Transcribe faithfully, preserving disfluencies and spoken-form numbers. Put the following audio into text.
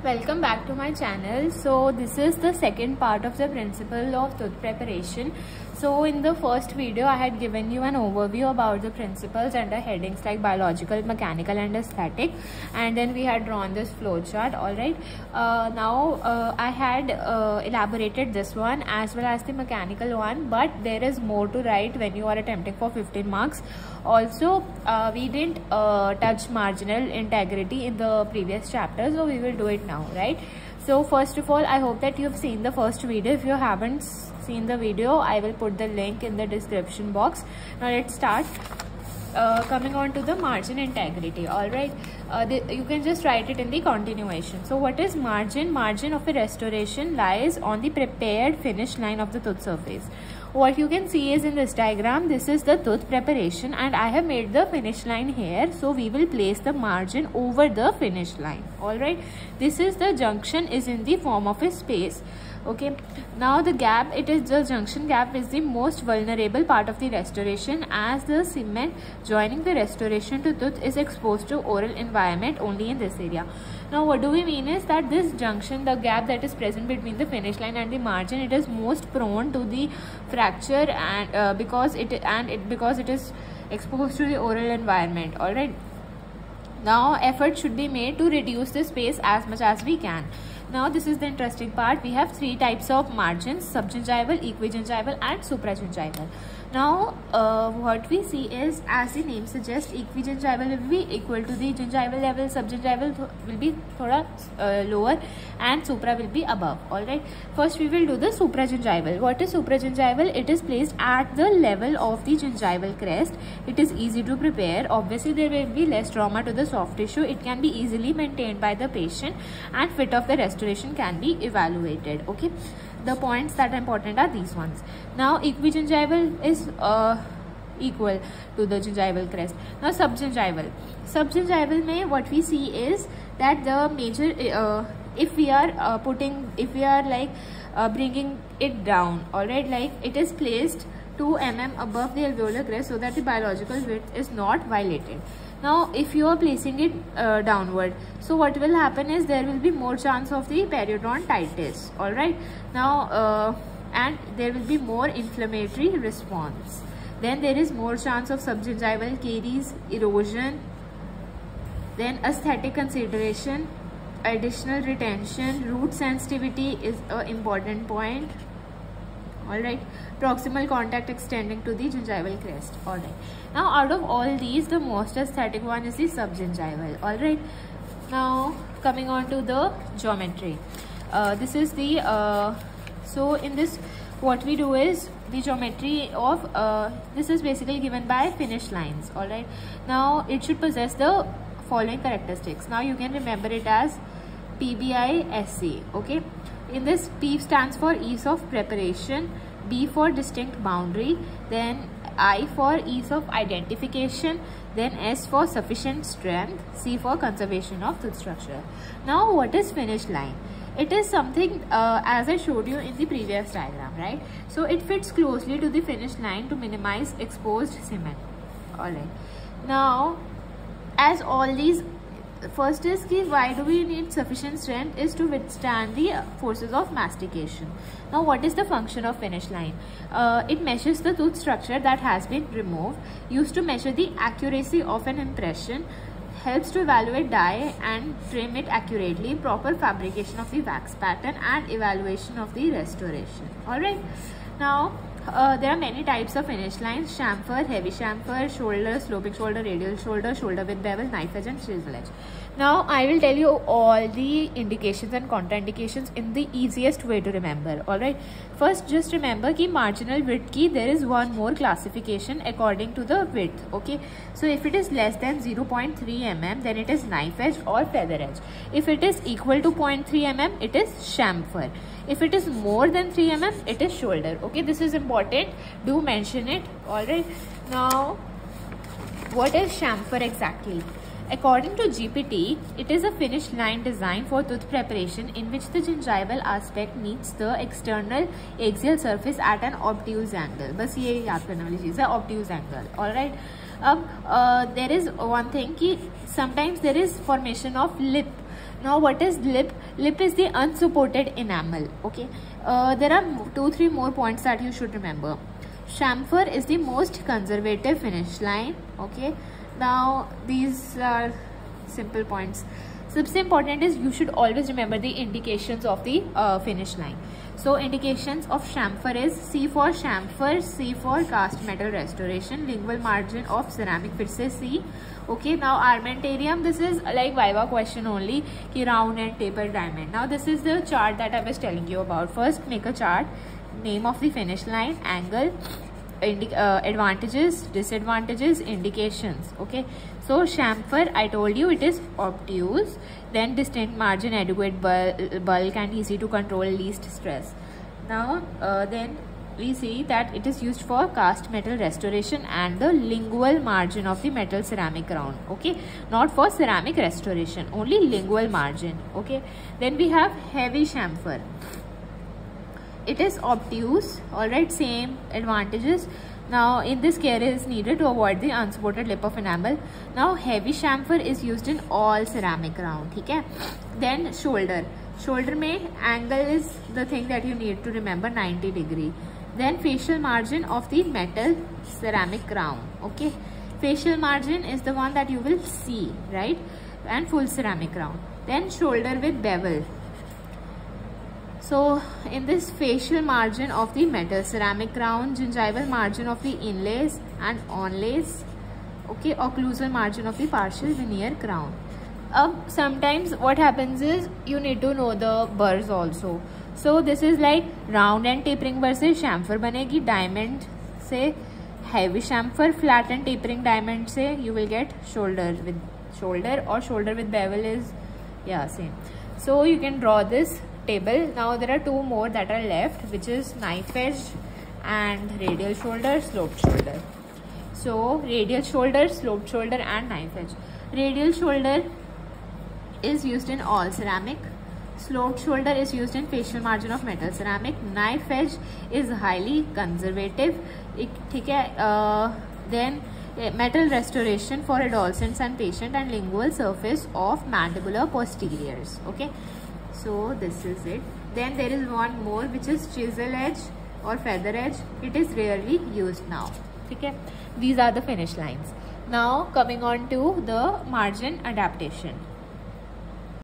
Welcome back to my channel. So this is the second part of the principle of tooth preparation. So in the first video I had given you an overview about the principles under headings like biological, mechanical and aesthetic, and then we had drawn this flow chart. Alright, uh, now uh, I had uh, elaborated this one as well as the mechanical one, but there is more to write when you are attempting for fifteen marks. Also uh, we didn't uh, touch marginal integrity in the previous chapter, so we will do it now, right? So first of all, I hope that you have seen the first video. If you haven't seen the video, I will put the link in the description box. Now let's start. Uh, coming on to the margin integrity. All right, uh, the, you can just write it in the continuation. So what is margin? Margin of a restoration lies on the prepared finish line of the tooth surface. What you can see is in this diagram, this is the tooth preparation and I have made the finish line here. So we will place the margin over the finish line. All right, this is the junction is in the form of a space. Okay, now the gap, it is the junction gap is the most vulnerable part of the restoration, as the cement joining the restoration to tooth is exposed to oral environment only in this area. Now what do we mean is that this junction, the gap that is present between the finish line and the margin, it is most prone to the fracture and uh, because it and it because it is exposed to the oral environment. All right, now effort should be made to reduce the space as much as we can. Now this is the interesting part. We have three types of margins: subgingival, equigingival and supragingival. Now uh, what we see is, as the name suggests, equigingival will be equal to the gingival level, subgingival will be thoda uh, lower and supra will be above. Alright, first we will do the supragingival. What is supragingival? It is placed at the level of the gingival crest. It is easy to prepare. Obviously there will be less trauma to the soft tissue. It can be easily maintained by the patient and fit of the restoration can be evaluated. Okay, the points that are important are these ones. Now equigingival is uh, equal to the gingival crest. Now subgingival. Subgingival may what we see is that the major uh, if we are uh, putting if we are like uh, bringing it down, all right, like it is placed two millimeters above the alveolar crest so that the biological width is not violated. Now if you are placing it uh, downward, so what will happen is there will be more chance of the periodontitis. All right, now uh, and there will be more inflammatory response. Then there is more chance of subgingival caries, erosion. Then aesthetic consideration, additional retention, root sensitivity is an important point. All right, proximal contact extending to the gingival crest. All right, now out of all these, the most aesthetic one is the subgingival. All right, now coming on to the geometry. Uh, this is the uh, so in this what we do is the geometry of uh, this is basically given by finish lines. All right, now it should possess the following characteristics. Now you can remember it as P B I S C. Okay, in this, P stands for ease of preparation, B for distinct boundary, then I for ease of identification, then S for sufficient strength, C for conservation of tooth structure. Now what is finish line? It is something uh, as I showed you in the previous diagram, right? So it fits closely to the finish line to minimize exposed cement. Alright, now as all these, first is ki why do we need sufficient strength is to withstand the forces of mastication. Now what is the function of finish line? Uh, it measures the tooth structure that has been removed, used to measure the accuracy of an impression, helps to evaluate dye and trim it accurately, proper fabrication of the wax pattern and evaluation of the restoration. Alright, now Uh, there are many types of finish lines: chamfer, heavy chamfer, shoulder, sloping shoulder, radial shoulder, shoulder with bevel, knife edge and chisel edge. Now I will tell you all the indications and contraindications in the easiest way to remember. Alright, first just remember ki marginal width ki there is one more classification according to the width. Okay, so if it is less than zero point three millimeters, then it is knife edge or feather edge. If it is equal to zero point three millimeters, it is chamfer. If it is more than three millimeters, it is shoulder. Okay, this is important, do mention it. All right, now what is chamfer exactly? According to G P T, it is a finish line designed for tooth preparation in which the gingival aspect meets the external axial surface at an obtuse angle. बस ये याद करने वाली चीज़ है, obtuse angle. All right. अब uh, there is one thing कि sometimes there is formation of lip Now what is lip? Lip is the unsupported enamel. Okay, uh, there are two three more points that you should remember. Chamfer is the most conservative finish line. Okay, now these are simple points. सबसे important is you should always remember the indications of the uh, finish line. So indications of chamfer is C for chamfer, C for cast metal restoration, lingual margin of ceramic फिर से C. Okay, now armentarium, this is like Viva question only, कि round and tapered diamond. Now this is the chart that I was telling you about. First make a chart, name of the finish line, angle, uh, advantages, disadvantages, indications. Okay, so chamfer, I told you it is obtuse, then distinct margin, adequate bulk and easy to control, least stress. Now uh, then we see that it is used for cast metal restoration and the lingual margin of the metal ceramic round. Okay, not for ceramic restoration, only lingual margin. Okay, then we have heavy chamfer. It is obtuse. All right, same advantages. Now in this care is needed to avoid the unsupported lip of enamel. Now heavy chamfer is used in all ceramic round. Okay, then shoulder. Shoulder में angle is the thing that you need to remember, ninety degree. Then facial margin of the metal ceramic crown. Okay, facial margin is the one that you will see, right? And full ceramic crown. Then shoulder with bevel. So in this facial margin of the metal ceramic crown, gingival margin of the inlays and onlays. Okay, occlusal margin of the partial veneer crown. Uh, sometimes what happens is you need to know the burrs also. So this is like round and tapering burr से chamfer बनेगी, diamond से heavy chamfer, flat and tapering diamond से you will get shoulder with shoulder, or shoulder with bevel is yeah same. So you can draw this table. Now there are two more that are left, which is knife edge and radial shoulder, sloped shoulder. So radial shoulder, sloped shoulder and knife edge. Radial shoulder is used in all ceramic. Sloped shoulder is used in facial margin of metal ceramic. Knife edge is highly conservative. ठीक है. uh, then metal restoration for adolescents and patient, and lingual surface of mandibular posteriors. Okay, so this is it. Then there is one more, which is chisel edge or feather edge. It is rarely used now. Okay, these are the finish lines. Now coming on to the margin adaptation.